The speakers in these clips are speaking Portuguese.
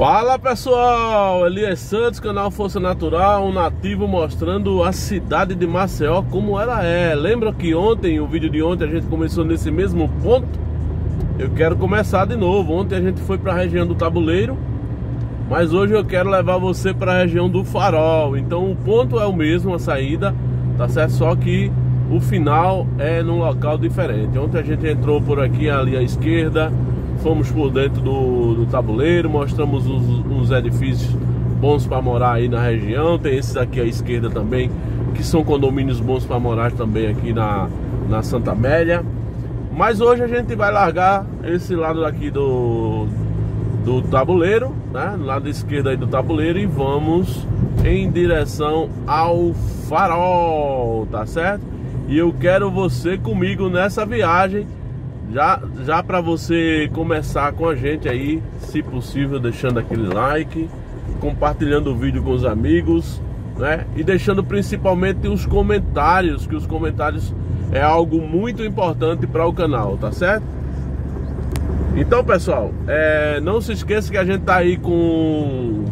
Fala pessoal, Elias Santos, canal Força Natural, um nativo mostrando a cidade de Maceió como ela é. Lembra que ontem, o vídeo de ontem, a gente começou nesse mesmo ponto? Eu quero começar de novo. Ontem a gente foi para a região do Tabuleiro, mas hoje eu quero levar você para a região do Farol. Então o ponto é o mesmo, a saída, tá certo? Só que o final é num local diferente. Ontem a gente entrou por aqui, ali à esquerda, fomos por dentro do Tabuleiro, mostramos uns edifícios bons para morar aí na região. Tem esses aqui à esquerda também, que são condomínios bons para morar também aqui na Santa Amélia. Mas hoje a gente vai largar esse lado aqui do Tabuleiro, né? No lado esquerdo aí do Tabuleiro, e vamos em direção ao Farol, tá certo? E eu quero você comigo nessa viagem. Já para você começar com a gente aí, se possível, deixando aquele like, compartilhando o vídeo com os amigos, né? E deixando principalmente os comentários, que os comentários é algo muito importante para o canal, tá certo? Então pessoal, não se esqueça que a gente tá aí com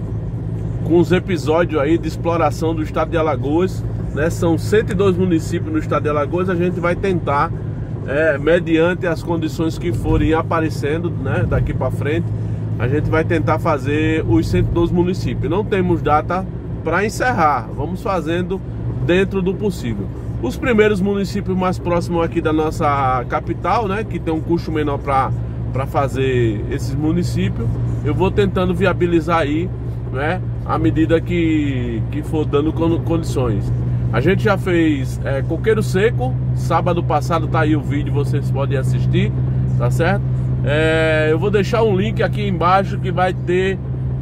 os episódios aí de exploração do estado de Alagoas, né? São 102 municípios no estado de Alagoas. A gente vai tentar, mediante as condições que forem aparecendo, né, daqui para frente, a gente vai tentar fazer os 112 municípios. Não temos data para encerrar, vamos fazendo dentro do possível. Os primeiros municípios mais próximos aqui da nossa capital, né, que tem um custo menor para fazer esses municípios, eu vou tentando viabilizar aí, né, à medida que for dando condições. A gente já fez Coqueiro Seco, sábado passado, tá aí o vídeo, vocês podem assistir, tá certo? Eu vou deixar um link aqui embaixo que vai ter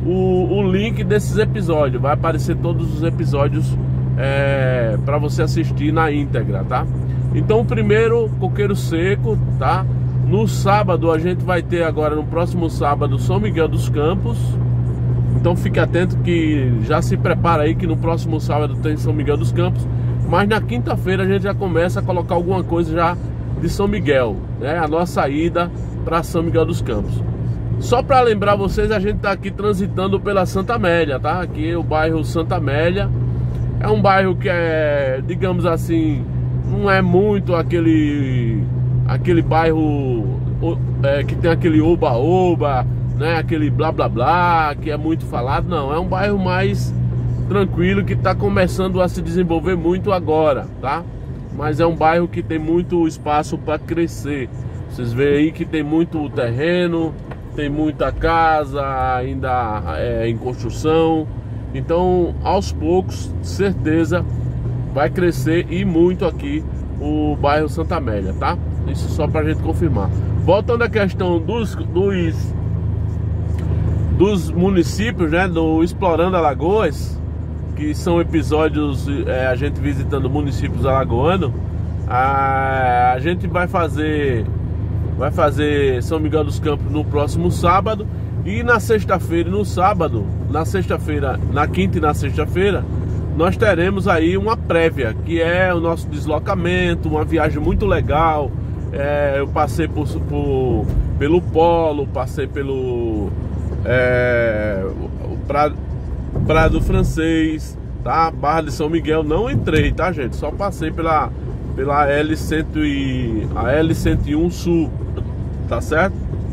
o link desses episódios. Vai aparecer todos os episódios para você assistir na íntegra, tá? Então o primeiro, Coqueiro Seco, tá? No sábado a gente vai ter agora, no próximo sábado, São Miguel dos Campos. Então fique atento, que já se prepara aí que no próximo sábado tem São Miguel dos Campos. Mas na quinta-feira a gente já começa a colocar alguma coisa já de São Miguel, né? A nossa ida para São Miguel dos Campos. Só para lembrar vocês, a gente tá aqui transitando pela Santa Amélia, tá? Aqui é o bairro Santa Amélia. É um bairro que digamos assim, não é muito aquele bairro que tem aquele oba-oba, né, aquele blá blá blá que é muito falado. Não, é um bairro mais tranquilo, que está começando a se desenvolver muito agora, tá? Mas é um bairro que tem muito espaço para crescer. Vocês veem aí que tem muito terreno, tem muita casa ainda em construção. Então aos poucos, certeza, vai crescer e muito aqui o bairro Santa Amélia, tá? Isso só para a gente confirmar. Voltando à questão dos municípios, né, do Explorando Alagoas, que são episódios a gente visitando municípios alagoanos. A gente vai fazer São Miguel dos Campos no próximo sábado, e na sexta-feira e no sábado, na quinta e na sexta-feira, nós teremos aí uma prévia, que é o nosso deslocamento, uma viagem muito legal. Eu passei pelo Polo, passei pelo Prado Francês, tá? Barra de São Miguel não entrei, tá, gente? Só passei pela L101 Sul, tá certo?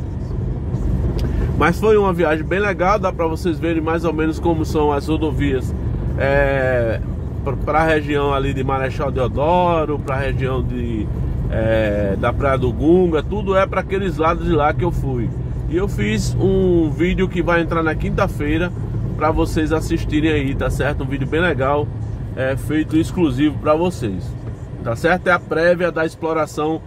Mas foi uma viagem bem legal. Dá para vocês verem mais ou menos como são as rodovias para a região ali de Marechal Deodoro, para a região da Praia do Gunga. Tudo para aqueles lados de lá que eu fui. E eu fiz um vídeo que vai entrar na quinta-feira para vocês assistirem aí, tá certo? Um vídeo bem legal, feito exclusivo para vocês, tá certo? É a prévia da exploração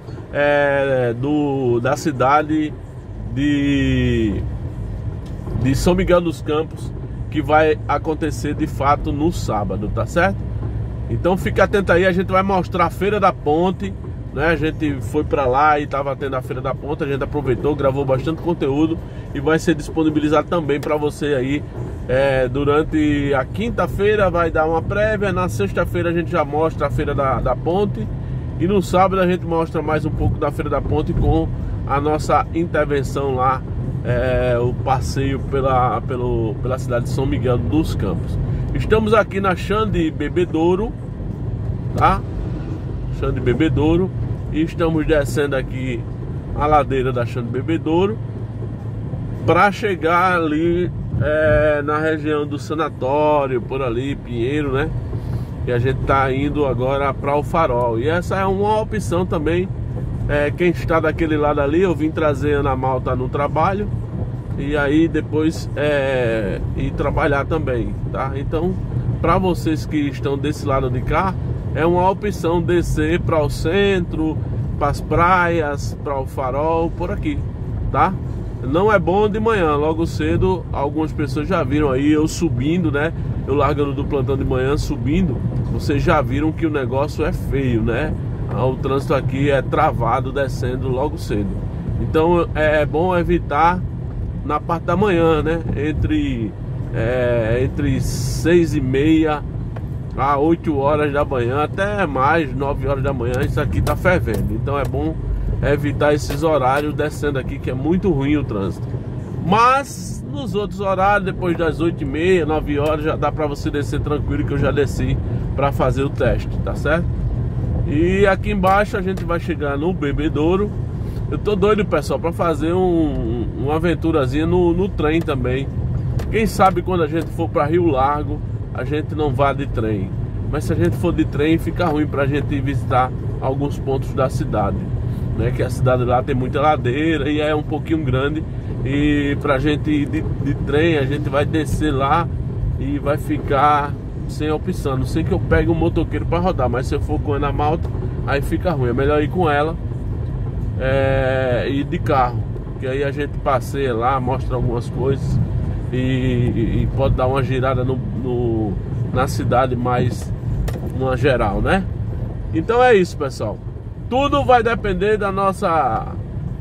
da cidade de São Miguel dos Campos, que vai acontecer de fato no sábado, tá certo? Então fique atento aí, a gente vai mostrar a Feira da Ponte, né? A gente foi para lá e estava tendo a Feira da Ponte, a gente aproveitou, gravou bastante conteúdo e vai ser disponibilizado também para você aí. Durante a quinta-feira vai dar uma prévia, na sexta-feira a gente já mostra a Feira da Ponte, e no sábado a gente mostra mais um pouco da Feira da Ponte com a nossa intervenção lá o passeio pela cidade de São Miguel dos Campos. Estamos aqui na Xande Bebedouro, tá? Xande Bebedouro. E estamos descendo aqui a ladeira da Xande Bebedouro para chegar ali na região do sanatório, por ali, Pinheiro, né? E a gente tá indo agora para o Farol. E essa é uma opção também. Quem está daquele lado ali, eu vim trazer a Ana Malta no trabalho e aí depois ir trabalhar também, tá? Então, para vocês que estão desse lado de cá, é uma opção descer para o centro, para as praias, para o Farol, por aqui, tá? Não é bom de manhã, logo cedo. Algumas pessoas já viram aí eu subindo, né? Eu largando do plantão de manhã, subindo. Vocês já viram que o negócio é feio, né? O trânsito aqui é travado descendo logo cedo. Então é bom evitar na parte da manhã, né? Entre 6h30 a 8 horas da manhã, até mais, 9 horas da manhã, isso aqui tá fervendo. Então é bom evitar esses horários descendo aqui, que é muito ruim o trânsito. Mas nos outros horários, depois das 8h30, 9 horas, já dá pra você descer tranquilo, que eu já desci pra fazer o teste, tá certo? E aqui embaixo a gente vai chegar no Bebedouro. Eu tô doido, pessoal, pra fazer uma aventurazinha no trem também. Quem sabe quando a gente for pra Rio Largo, a gente não vá de trem. Mas se a gente for de trem, fica ruim pra gente ir visitar alguns pontos da cidade, né? Que a cidade lá tem muita ladeira e é um pouquinho grande. E pra gente ir de trem, a gente vai descer lá e vai ficar sem opção. Não sei que eu pegue um motoqueiro pra rodar, mas se eu for com a Ana Malta, aí fica ruim. É melhor ir com ela e de carro, que aí a gente passeia lá, mostra algumas coisas e pode dar uma girada na cidade mais uma geral, né? Então é isso, pessoal. Tudo vai depender da nossa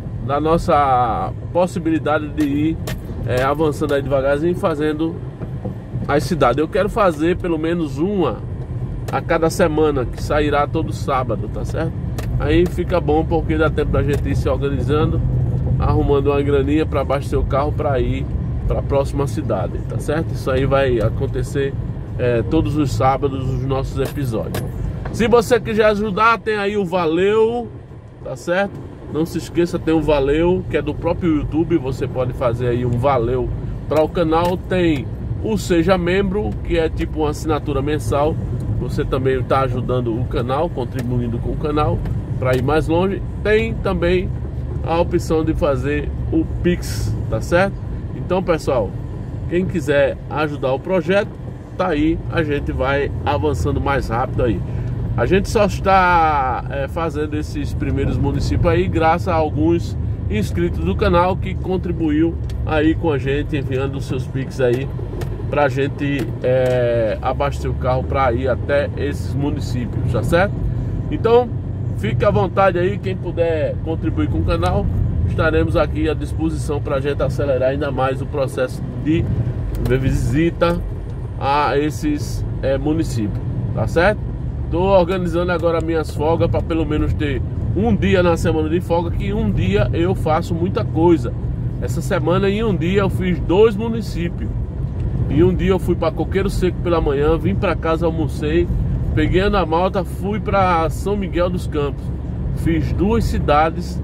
possibilidade de ir avançando aí devagarzinho, fazendo as cidades. Eu quero fazer pelo menos uma a cada semana, que sairá todo sábado, tá certo? Aí fica bom, porque dá tempo da gente ir se organizando, arrumando uma graninha para abastecer o carro para ir para a próxima cidade, tá certo? Isso aí vai acontecer todos os sábados os nossos episódios. Se você quiser ajudar, tem aí o Valeu, tá certo? Não se esqueça, tem o Valeu, que é do próprio YouTube. Você pode fazer aí um Valeu para o canal. Tem o Seja Membro, que é tipo uma assinatura mensal. Você também está ajudando o canal, contribuindo com o canal para ir mais longe. Tem também a opção de fazer o Pix, tá certo? Então, pessoal, quem quiser ajudar o projeto, tá aí, a gente vai avançando mais rápido aí. A gente só está fazendo esses primeiros municípios aí graças a alguns inscritos do canal que contribuiu aí com a gente, enviando os seus Pix aí pra gente abastecer o carro para ir até esses municípios, tá certo? Então, fique à vontade aí, quem puder contribuir com o canal, estaremos aqui à disposição para a gente acelerar ainda mais o processo de visita a esses municípios, tá certo? Estou organizando agora minhas folgas para pelo menos ter um dia na semana de folga, que um dia eu faço muita coisa. Essa semana em um dia eu fiz 2 municípios. E um dia eu fui para Coqueiro Seco pela manhã, vim para casa, almocei, peguei a Ana Malta, fui para São Miguel dos Campos. Fiz 2 cidades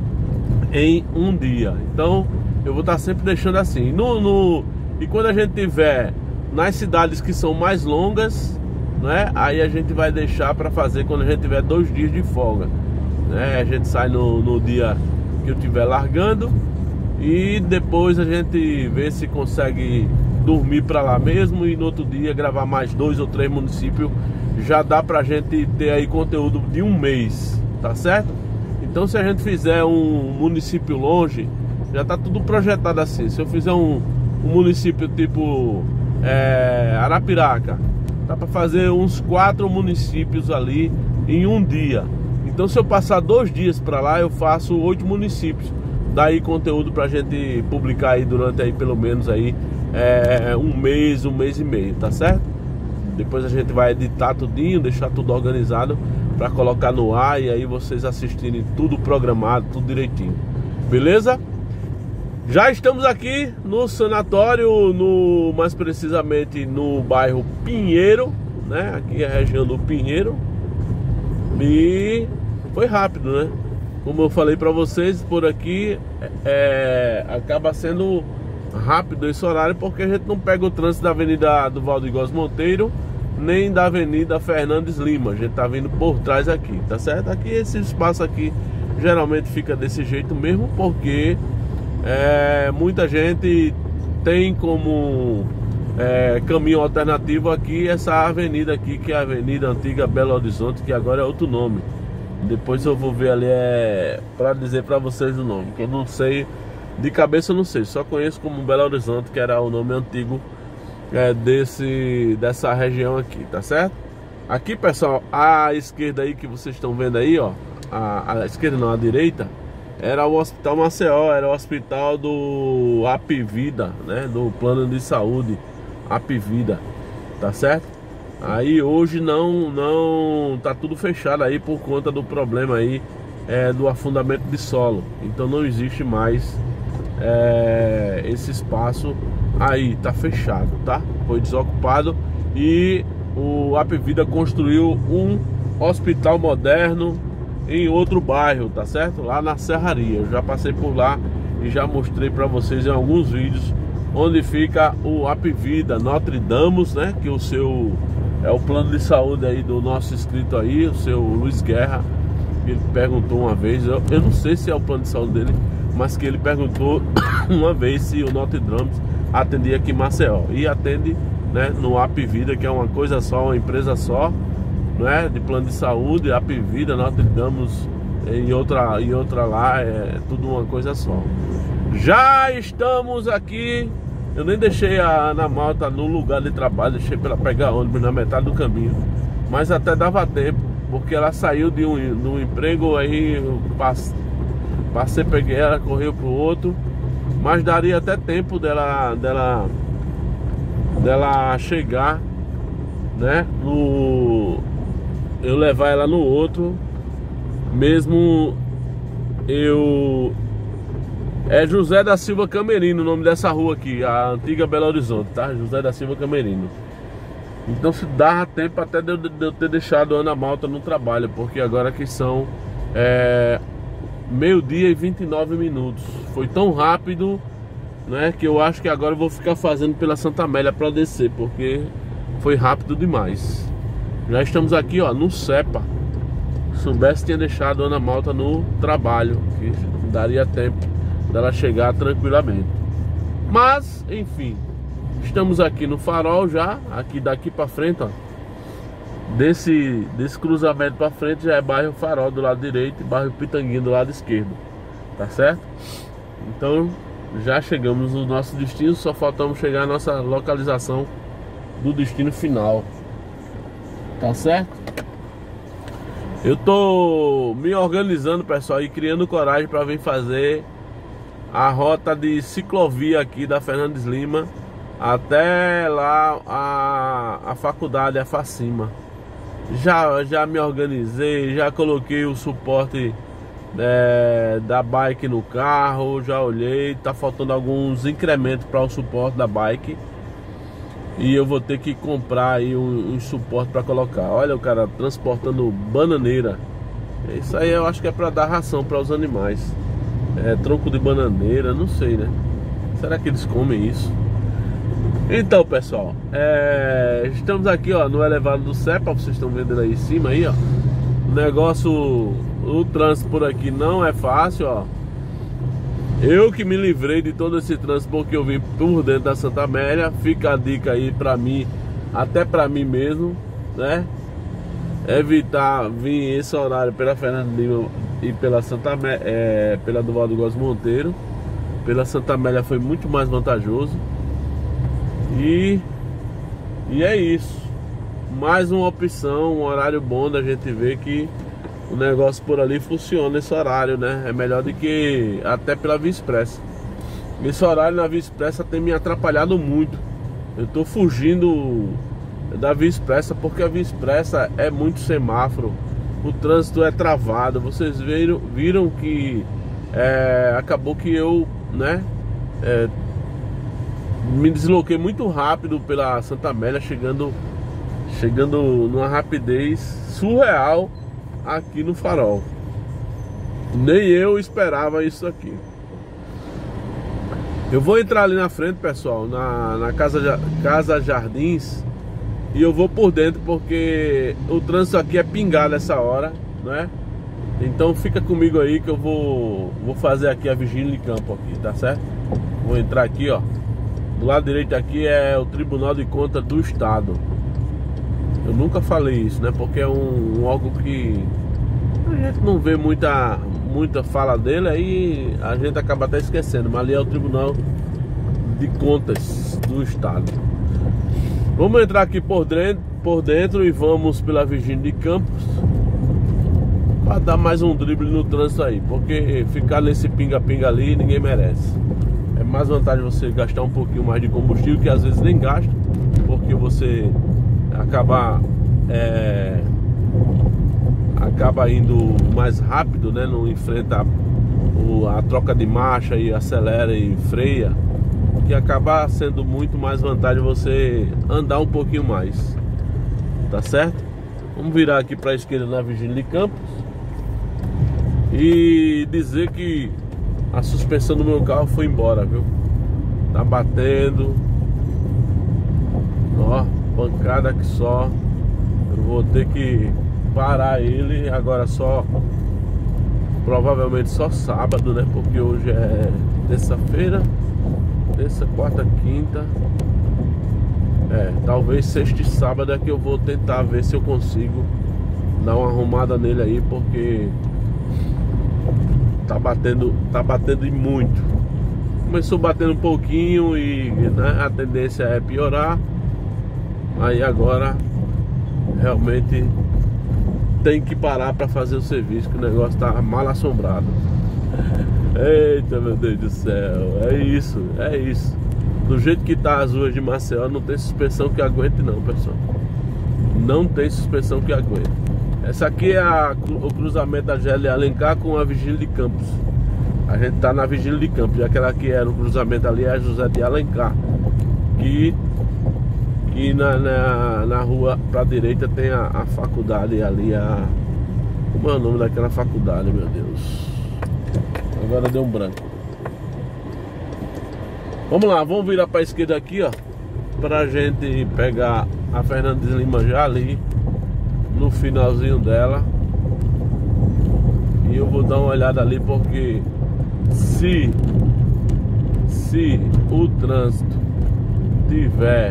em um dia. Então eu vou estar sempre deixando assim. E quando a gente tiver nas cidades que são mais longas, né, aí a gente vai deixar para fazer quando a gente tiver 2 dias de folga, né? A gente sai no dia que eu estiver largando e depois a gente vê se consegue dormir para lá mesmo e no outro dia gravar mais 2 ou 3 municípios. Já dá pra gente ter aí conteúdo de um mês, tá certo? Então se a gente fizer um município longe, já tá tudo projetado assim. Se eu fizer um município tipo Arapiraca, dá pra fazer uns 4 municípios ali em um dia. Então se eu passar 2 dias pra lá, eu faço 8 municípios. Daí conteúdo pra gente publicar aí durante aí pelo menos aí um mês e meio, tá certo? Depois a gente vai editar tudinho, deixar tudo organizado para colocar no ar e aí vocês assistirem tudo programado, tudo direitinho. Beleza? Já estamos aqui no sanatório, mais precisamente no bairro Pinheiro, né? Aqui é a região do Pinheiro. E foi rápido, né? Como eu falei para vocês, por aqui acaba sendo rápido esse horário, porque a gente não pega o trânsito da Avenida do Valdo Góes Monteiro, nem da Avenida Fernandes Lima. A gente tá vindo por trás aqui, tá certo? Aqui esse espaço aqui geralmente fica desse jeito mesmo, porque muita gente tem como caminho alternativo aqui essa avenida aqui, que é a Avenida Antiga Belo Horizonte, que agora é outro nome. Depois eu vou ver ali para dizer para vocês o nome, que eu não sei, de cabeça eu não sei, só conheço como Belo Horizonte, que era o nome antigo dessa região aqui, tá certo? Aqui, pessoal, à esquerda aí que vocês estão vendo aí, ó, a esquerda não, a direita, era o Hospital Maceió, era o hospital do Apivida, né, do plano de saúde Apivida, tá certo? Aí hoje não tá tudo fechado aí por conta do problema aí do afundamento de solo. Então não existe mais esse espaço aí, tá fechado, tá? Foi desocupado e o Apivida construiu um hospital moderno em outro bairro, tá certo? Lá na Serraria. Eu já passei por lá e já mostrei para vocês em alguns vídeos onde fica o Apivida Notre Dame, né? Que é o plano de saúde aí do nosso inscrito aí, o seu Luiz Guerra. Ele perguntou uma vez, eu não sei se é o plano de saúde dele, mas que ele perguntou uma vez se o Notre Dame atendia aqui em Maceió. E atende, né, no Apivida, que é uma coisa só, uma empresa só, né, de plano de saúde. Apivida, Notre Dame em outra lá, é tudo uma coisa só. Já estamos aqui. Eu nem deixei a Ana Malta no lugar de trabalho, deixei para ela pegar ônibus na metade do caminho. Mas até dava tempo, porque ela saiu de um emprego, aí eu passei, peguei ela, correu pro outro. Mas daria até tempo dela chegar, né? Eu levar ela no outro, mesmo é José da Silva Camerino o nome dessa rua aqui, a antiga Belo Horizonte, tá? José da Silva Camerino. Então se dá tempo até de eu ter deixado a Ana Malta no trabalho, porque agora que são meio-dia e 29 minutos. Foi tão rápido, né, que eu acho que agora eu vou ficar fazendo pela Santa Amélia para descer, porque foi rápido demais. Já estamos aqui, ó, no Cepa. Se soubesse, tinha deixado a Ana Malta no trabalho, que daria tempo dela chegar tranquilamente. Mas, enfim, estamos aqui no Farol já, aqui daqui para frente, ó. Desse cruzamento para frente já é bairro Farol do lado direito e bairro Pitanguinha do lado esquerdo, tá certo? Então já chegamos no nosso destino, só faltamos chegar à nossa localização do destino final, tá certo? Eu tô me organizando, pessoal, e criando coragem para vir fazer a rota de ciclovia aqui da Fernandes Lima até lá a faculdade, a Facima. Já me organizei, já coloquei o suporte da bike no carro, já olhei, tá faltando alguns incrementos para o suporte da bike e eu vou ter que comprar aí um suporte para colocar. Olha o cara transportando bananeira. Isso aí eu acho que é para dar ração para os animais. Tronco de bananeira, não sei, né? Será que eles comem isso? Então, pessoal, estamos aqui, ó, no elevado do Cepa. Vocês estão vendo aí em cima aí, ó. O trânsito por aqui não é fácil, ó. Eu que me livrei de todo esse trânsito porque eu vim por dentro da Santa Amélia. Fica a dica aí pra mim, até pra mim mesmo, né? Evitar vir esse horário pela Fernandes Lima e pela Santa Amélia, pela do Valdo Góes Monteiro. Pela Santa Amélia foi muito mais vantajoso. E é isso. Mais uma opção, um horário bom da gente ver que o negócio por ali funciona nesse horário, né? É melhor do que até pela Via Expressa. Esse horário na Via Expressa tem me atrapalhado muito. Eu tô fugindo da Via Expressa porque a Via Expressa é muito semáforo. O trânsito é travado. Vocês viram que acabou que eu, né, Me desloquei muito rápido pela Santa Amélia, chegando numa rapidez surreal aqui no Farol. Nem eu esperava isso aqui. Eu vou entrar ali na frente, pessoal, na Casa Jardins, e eu vou por dentro porque o trânsito aqui é pingado essa hora, né? Então fica comigo aí que eu vou fazer aqui a vigília de campo aqui, tá certo? Vou entrar aqui, ó. Do lado direito aqui é o Tribunal de Contas do Estado. Eu nunca falei isso, né? Porque é um órgão que a gente não vê muita fala dele, aí a gente acaba até esquecendo. Mas ali é o Tribunal de Contas do Estado. Vamos entrar aqui por dentro e vamos pela Virgínia de Campos para dar mais um drible no trânsito aí, porque ficar nesse pinga-pinga ali ninguém merece. É mais vantagem você gastar um pouquinho mais de combustível, que às vezes nem gasta, porque você acaba indo mais rápido, né? Não enfrenta a troca de marcha e acelera e freia, que acaba sendo muito mais vantagem você andar um pouquinho mais, tá certo? Vamos virar aqui para a esquerda na Virgínia de Campos e dizer que a suspensão do meu carro foi embora, viu? Tá batendo. Ó, pancada que só. Eu vou ter que parar ele agora só. Provavelmente só sábado, né? Porque hoje é terça-feira. Terça, quarta, quinta. Talvez sexta e sábado é que eu vou tentar ver se eu consigo dar uma arrumada nele aí, porque tá batendo e muito. Começou batendo um pouquinho e, né, a tendência é piorar. Aí agora realmente tem que parar para fazer o serviço, que o negócio tá mal assombrado. Eita, meu Deus do céu. É isso. Do jeito que tá as ruas de Maceió, não tem suspensão que aguente não, pessoal. Não tem suspensão que aguente. Essa aqui é o cruzamento da GL Alencar com a Virgínia de Campos. A gente tá na Virgínia de Campos, já que ela aqui era o cruzamento ali, é a José de Alencar. Que na rua pra direita tem a faculdade ali, como é o nome daquela faculdade, meu Deus? Agora deu um branco. Vamos lá, vamos virar pra esquerda aqui, ó, pra gente pegar a Fernandes Lima já ali no finalzinho dela. E eu vou dar uma olhada ali, porque se o trânsito tiver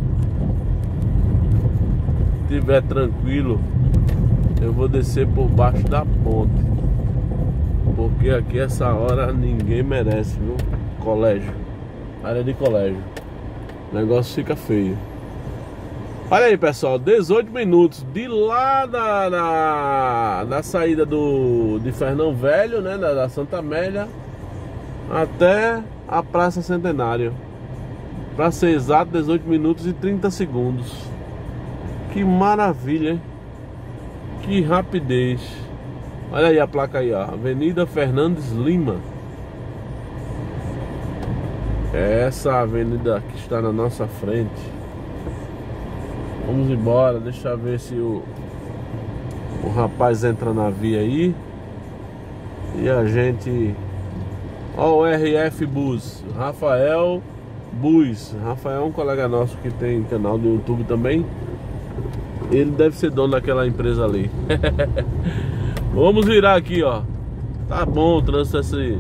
tranquilo, eu vou descer por baixo da ponte, porque aqui essa hora ninguém merece, viu? Colégio, área de colégio, o negócio fica feio. Olha aí, pessoal, 18 minutos de lá da saída de Fernão Velho, né, da Santa Amélia, até a Praça Centenário. Para ser exato, 18 minutos e 30 segundos. Que maravilha, hein? Que rapidez. Olha aí a placa aí, ó, Avenida Fernandes Lima. É essa avenida que está na nossa frente. Vamos embora, deixa eu ver se o rapaz entra na via aí. E a gente... Ó, o RF Bus, Rafael Bus. Rafael é um colega nosso que tem canal no YouTube também. Ele deve ser dono daquela empresa ali. Vamos virar aqui, ó. Tá bom o trânsito assim.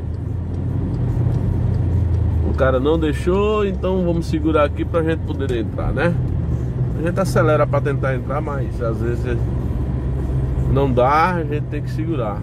O cara não deixou, então vamos segurar aqui pra gente poder entrar, né? A gente acelera pra tentar entrar, mas às vezes não dá, a gente tem que segurar.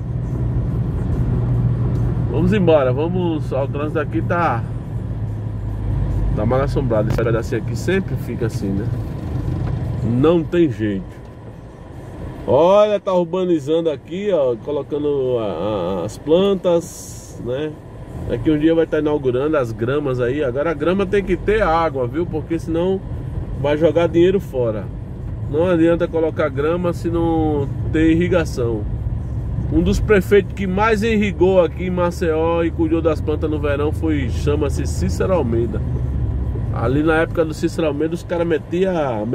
Vamos embora, vamos. O trânsito aqui tá mal assombrado. Esse pedacinho aqui sempre fica assim, né? Não tem jeito. Olha, tá urbanizando aqui, ó, colocando as plantas, né? Daqui um dia vai estar inaugurando as gramas aí. Agora a grama tem que ter água, viu? Porque senão vai jogar dinheiro fora. Não adianta colocar grama se não tem irrigação. Um dos prefeitos que mais irrigou aqui em Maceió e cuidou das plantas no verão chama-se Cícero Almeida. Ali na época do Cícero Almeida os caras metia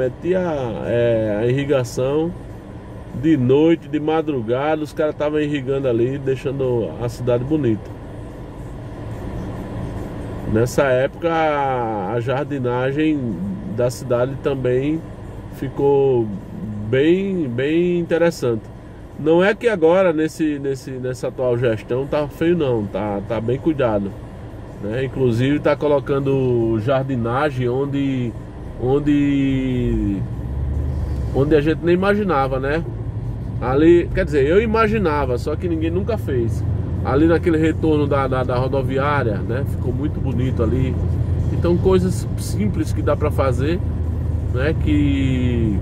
a irrigação de noite, de madrugada, os caras estavam irrigando ali, deixando a cidade bonita. Nessa época a jardinagem da cidade também ficou bem interessante. Não é que agora nessa atual gestão tá feio não, tá bem cuidado, né? Inclusive tá colocando jardinagem onde a gente nem imaginava, né? Ali, quer dizer, eu imaginava, só que ninguém nunca fez. Ali naquele retorno da rodoviária, né? Ficou muito bonito ali. Então coisas simples que dá pra fazer, né? Que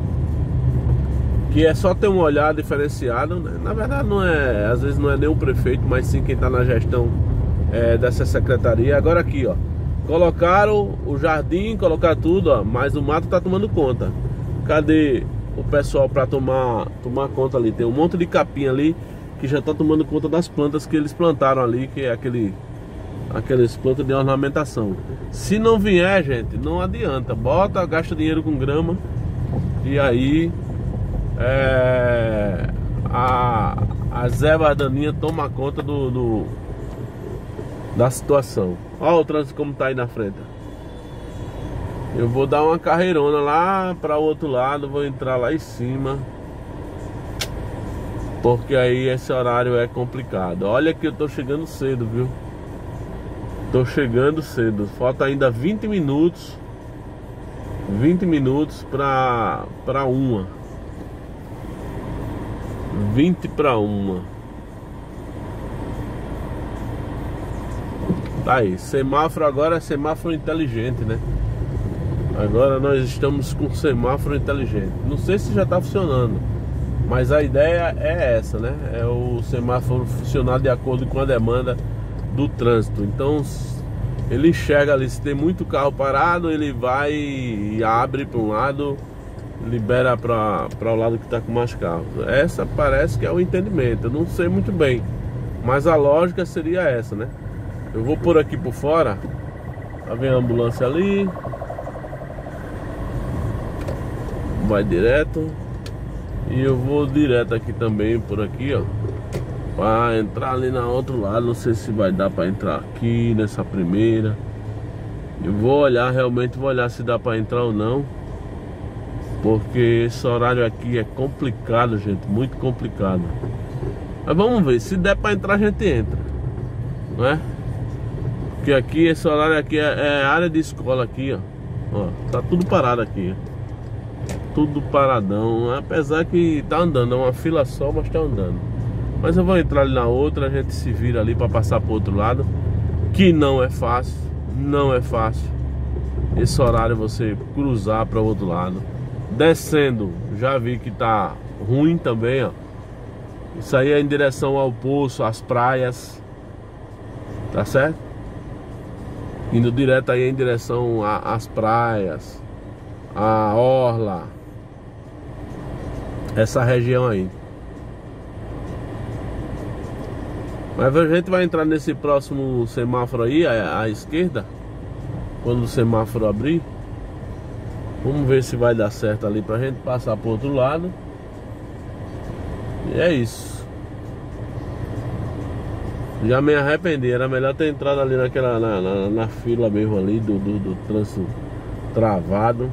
é só ter um olhar diferenciado, né? Na verdade não é, às vezes não é nem o prefeito, mas sim quem tá na gestão dessa secretaria. Agora aqui, ó, colocaram o jardim, colocaram tudo, ó, mas o mato tá tomando conta. Cadê o pessoal para tomar conta ali? Tem um monte de capim ali que já tá tomando conta das plantas que eles plantaram ali, que é aqueles plantas de ornamentação. Se não vier, gente, não adianta. Gasta dinheiro com grama e aí as ervas daninhas tomam conta da situação. Olha o trânsito como tá aí na frente. Eu vou dar uma carreirona lá para o outro lado, vou entrar lá em cima, porque aí esse horário é complicado. Olha que eu tô chegando cedo, viu? Tô chegando cedo. Falta ainda 20 minutos. 20 minutos para 1. 20 para 1. Tá aí, semáforo agora é semáforo inteligente, né? Agora nós estamos com semáforo inteligente. Não sei se já está funcionando, mas a ideia é essa, né? É o semáforo funcionar de acordo com a demanda do trânsito. Então ele enxerga ali, se tem muito carro parado, ele vai e abre para um lado, libera para o lado que está com mais carros. Essa parece que é o entendimento. Eu não sei muito bem, mas a lógica seria essa, né? Eu vou por aqui por fora. Tá vendo a ambulância ali? Vai direto. E eu vou direto aqui também, por aqui, ó, para entrar ali na outro lado. Não sei se vai dar para entrar aqui nessa primeira. Eu vou olhar, realmente vou olhar se dá para entrar ou não, porque esse horário aqui é complicado, gente, muito complicado. Mas vamos ver, se der para entrar a gente entra, não é? Porque aqui, esse horário aqui é área de escola aqui, ó, tá tudo parado aqui, tudo paradão, apesar que tá andando, é uma fila só, mas tá andando. Mas eu vou entrar ali na outra, a gente se vira ali para passar pro outro lado, que não é fácil, não é fácil esse horário você cruzar para o outro lado. Descendo, já vi que tá ruim também, ó. Isso aí é em direção ao Poço, às praias, tá certo? Indo direto aí em direção às praias, a orla, essa região aí. Mas a gente vai entrar nesse próximo semáforo aí, à esquerda, quando o semáforo abrir. Vamos ver se vai dar certo ali pra gente passar pro outro lado. E é isso. Já me arrependi, era melhor ter entrado ali na fila mesmo ali do trânsito travado.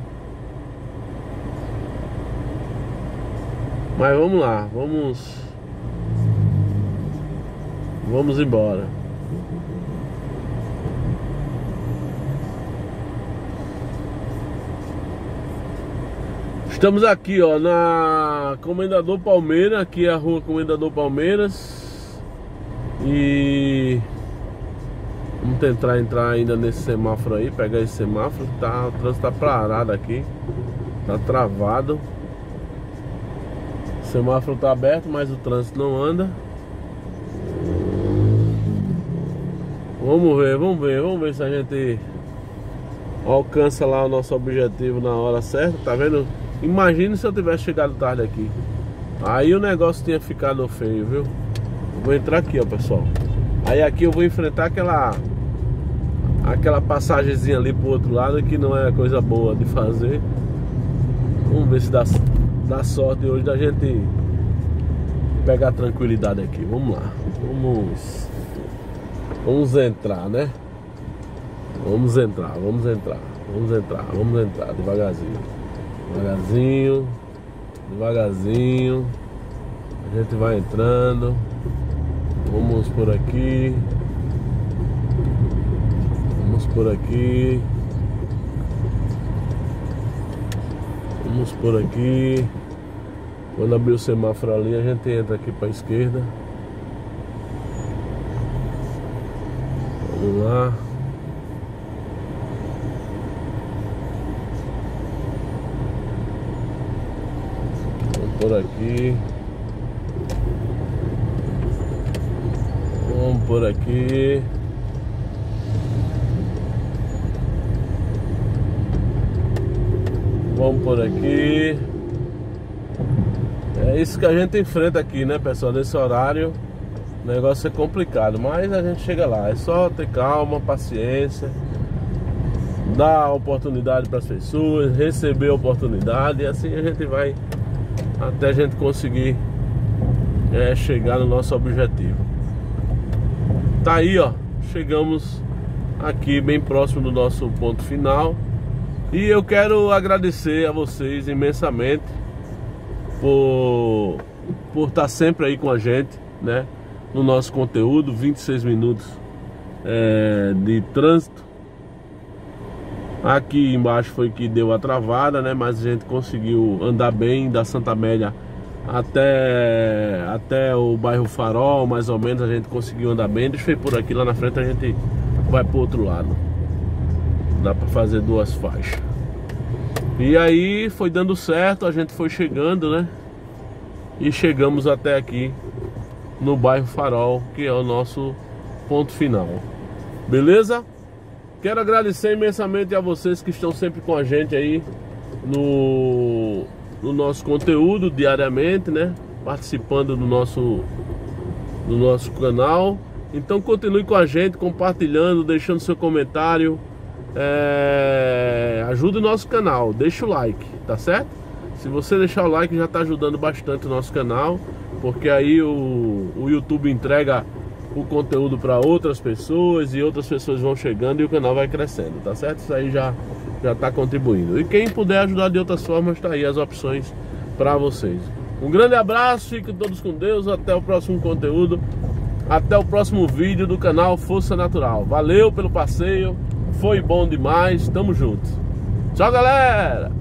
Mas vamos lá, vamos embora. Estamos aqui, ó, na Comendador Palmeira. Aqui é a rua Comendador Palmeiras. E vamos tentar entrar ainda nesse semáforo aí, pegar esse semáforo. O trânsito tá parado aqui, tá travado. O semáforo tá aberto, mas o trânsito não anda. Vamos ver se a gente alcança lá o nosso objetivo na hora certa. Tá vendo? Imagina se eu tivesse chegado tarde aqui. Aí o negócio tinha ficado feio, viu? Vou entrar aqui, ó, pessoal. Aí aqui eu vou enfrentar aquela passagenzinha ali pro outro lado, que não é coisa boa de fazer. Vamos ver se dá sorte hoje da gente pegar tranquilidade aqui. Vamos lá. Vamos entrar, né? Vamos entrar devagarzinho. Devagarzinho. A gente vai entrando. Vamos por aqui. Vamos por aqui. Quando abrir o semáforo ali, a gente entra aqui para a esquerda. Vamos lá. Vamos por aqui. Vamos por aqui. Vamos por aqui. É isso que a gente enfrenta aqui, né, pessoal? Nesse horário o negócio é complicado, mas a gente chega lá. É só ter calma, paciência, dar oportunidade para as pessoas, receber oportunidade, e assim a gente vai até a gente conseguir chegar no nosso objetivo. Tá aí, ó, chegamos aqui bem próximo do nosso ponto final. E eu quero agradecer a vocês imensamente por estar sempre aí com a gente, né, no nosso conteúdo. 26 minutos de trânsito. Aqui embaixo foi que deu a travada, né, mas a gente conseguiu andar bem da Santa Amélia até o bairro Farol, mais ou menos. A gente conseguiu andar bem. Deixa eu ir por aqui, lá na frente a gente vai pro outro lado. Dá pra fazer duas faixas. E aí foi dando certo, a gente foi chegando, né? E chegamos até aqui no bairro Farol, que é o nosso ponto final. Beleza? Quero agradecer imensamente a vocês que estão sempre com a gente aí no nosso conteúdo diariamente, né? Participando do nosso canal. Então continue com a gente, compartilhando, deixando seu comentário. Ajuda o nosso canal, deixa o like, tá certo? Se você deixar o like já está ajudando bastante o nosso canal, porque aí o YouTube entrega o conteúdo para outras pessoas e outras pessoas vão chegando e o canal vai crescendo, tá certo? Isso aí já está contribuindo. E quem puder ajudar de outras formas, tá aí as opções para vocês. Um grande abraço, fiquem todos com Deus, até o próximo conteúdo, até o próximo vídeo do canal Força Natural. Valeu pelo passeio, foi bom demais, tamo junto. Tchau, galera!